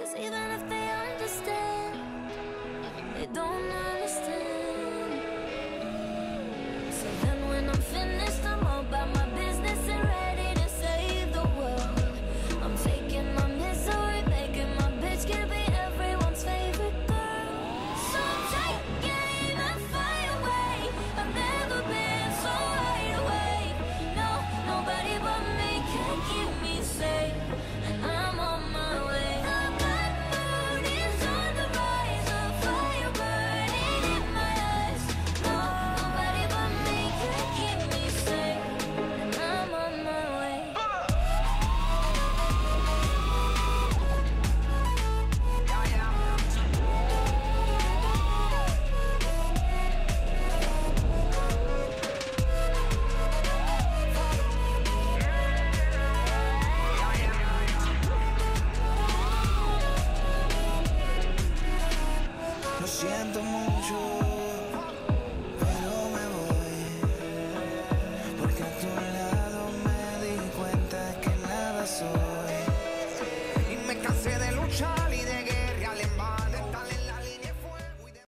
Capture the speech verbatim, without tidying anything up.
'cause even if they understand, they don't understand. So then when I'm finished, I'm all about my business and ready to save the world. I'm taking my misery, making my bitch can be everyone's favorite girl. So take aim and fly away. I've never been so wide awake. No, nobody but me can keep me safe, and I'm on my way. The black moon is on the rise, a fire burning in my eyes. No, nobody but me can keep me safe, and I'm on my way. Lo siento mucho, pero me voy, porque a tu lado me di cuenta que nada soy. Y me cansé de luchar y de